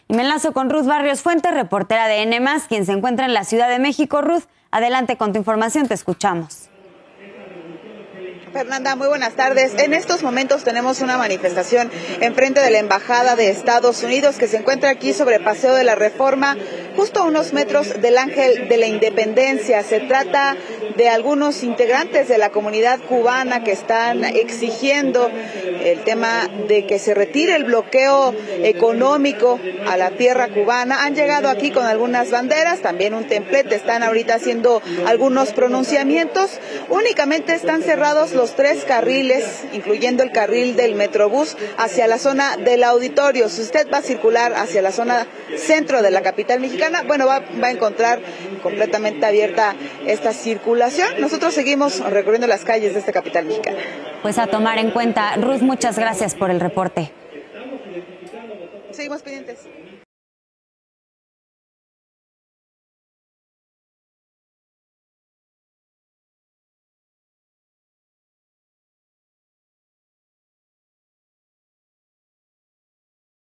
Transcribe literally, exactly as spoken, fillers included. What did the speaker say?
Y me enlazo con Ruth Barrios Fuentes, reportera de N más, quien se encuentra en la Ciudad de México. Ruth, adelante con tu información, te escuchamos. Fernanda, muy buenas tardes. En estos momentos tenemos una manifestación enfrente de la Embajada de Estados Unidos que se encuentra aquí sobre Paseo de la Reforma, justo a unos metros del Ángel de la Independencia. Se trata de algunos integrantes de la comunidad cubana que están exigiendo el tema de que se retire el bloqueo económico a la tierra cubana. Han llegado aquí con algunas banderas, también un templete, están ahorita haciendo algunos pronunciamientos. Únicamente están cerrados los tres carriles, incluyendo el carril del Metrobús, hacia la zona del auditorio. Si usted va a circular hacia la zona centro de la capital mexicana, bueno, va, va a encontrar completamente abierta esta circulación. Nosotros seguimos recorriendo las calles de esta capital mexicana. Pues a tomar en cuenta. Ruth, muchas gracias por el reporte. Seguimos pendientes.